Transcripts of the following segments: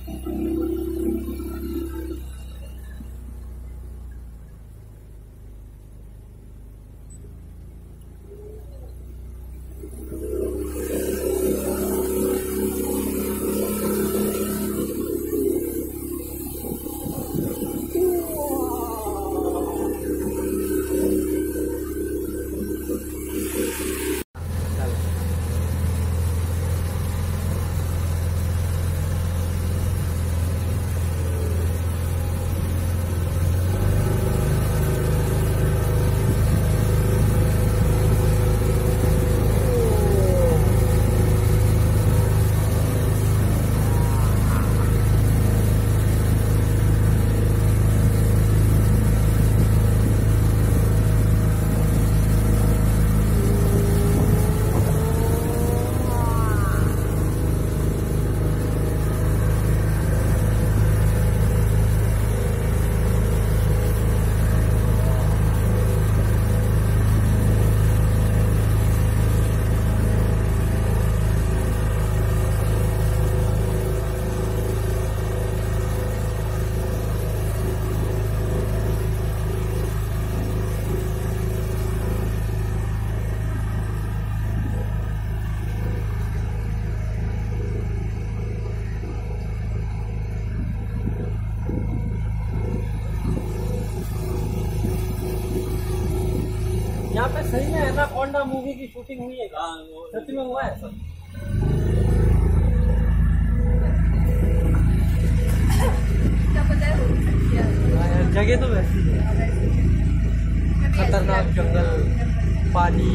यहाँ पे सही में एनाकोंडा मूवी की शूटिंग हुई है क्या? सच में हुआ है सर? जगह तो वैसी है, खतरनाक जंगल, पानी।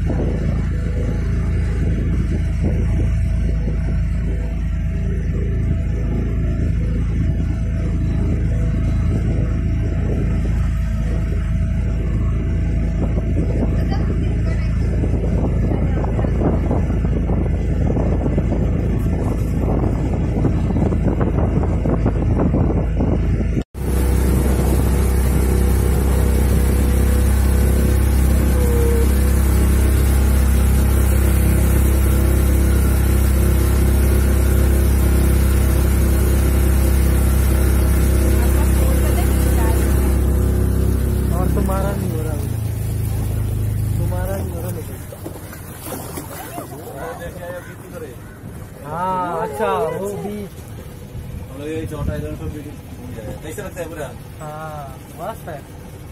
हाँ अच्छा, वो भी छोटा इधर तो कैसे लगता है पूरा? हाँ मस्त है,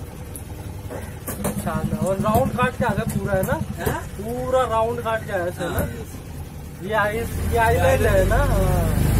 शानदार। और राउंड काट के आ गया पूरा, है ना? पूरा राउंड काट के आया है ना? ये आइलैंड है ना?